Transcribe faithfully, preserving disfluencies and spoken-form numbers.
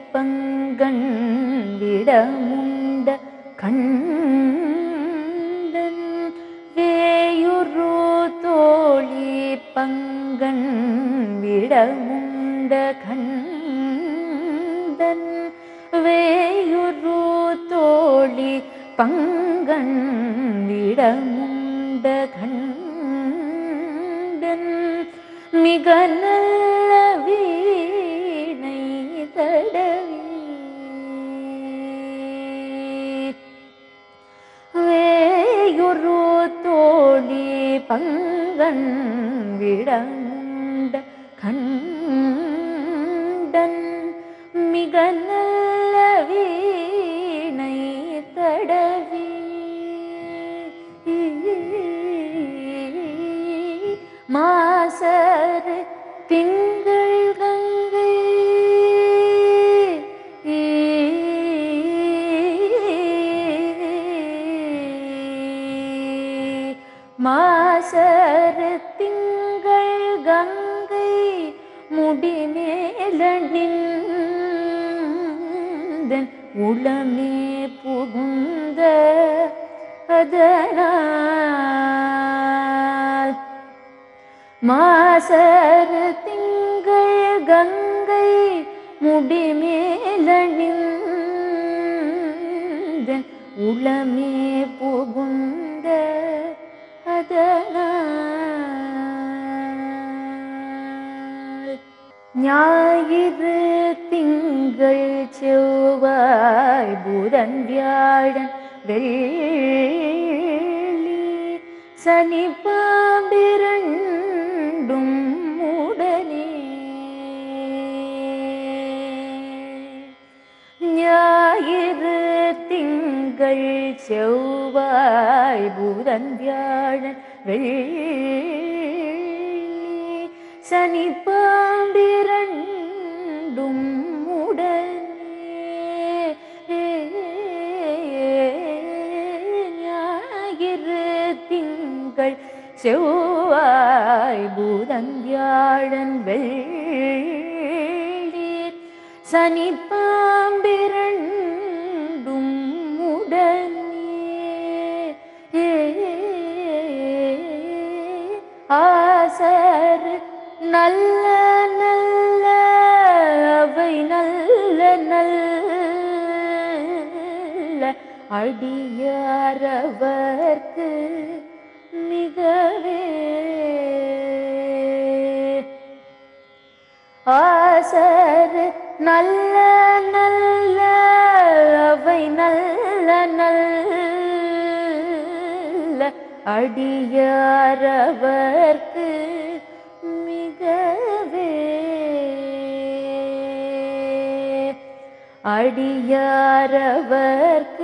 பங்கன் விடமுண்ட கண்டன் வேயுரு தோழி பங்கன் விடமுண்ட கண்டன் வேயுரு தோழி பங்கன் விடமுண்ட கண்டன் மிக நல்ல வீணை தடவி வேயுரு தோழி பங்கன் விடமுண்ட கண்டன் மிக நல்ல வீணை தடவி மாசர் திங்கள் கங்கை மாசர் திங்கள் கங்கை முடிமேலணிந்தன் உளமே புகுந்த அதனால் மாசர் திங்கள் கங்கை முடிமேலணிந்தன் உளமே புகுந்த அதனால் ஞாயிறு திங்கள் செவ்வாய் புதன் வியாழன் வெள்ளி சனி பாம்பிரண்டும் உடனே ஞாயிறு திங்கள் செவ்வாய் புதன் வியாழன் வெள்ளி சனி பாம்பிரண்டும் உடனே ஞாயிறு திங்கள் செவ்வாய் புதன் வியாழன் வெள்ளி சனி பாம்பிரண்டும் உடனே ஆசர் நல்ல நல்ல அவை நல்ல நல்ல அடியாரவர்க்கு மிகவே ஆசர் நல்ல நல்ல அவை நல்ல நல்ல அடியாரவர்க்கு மிகவே அடியாரவர்க்கு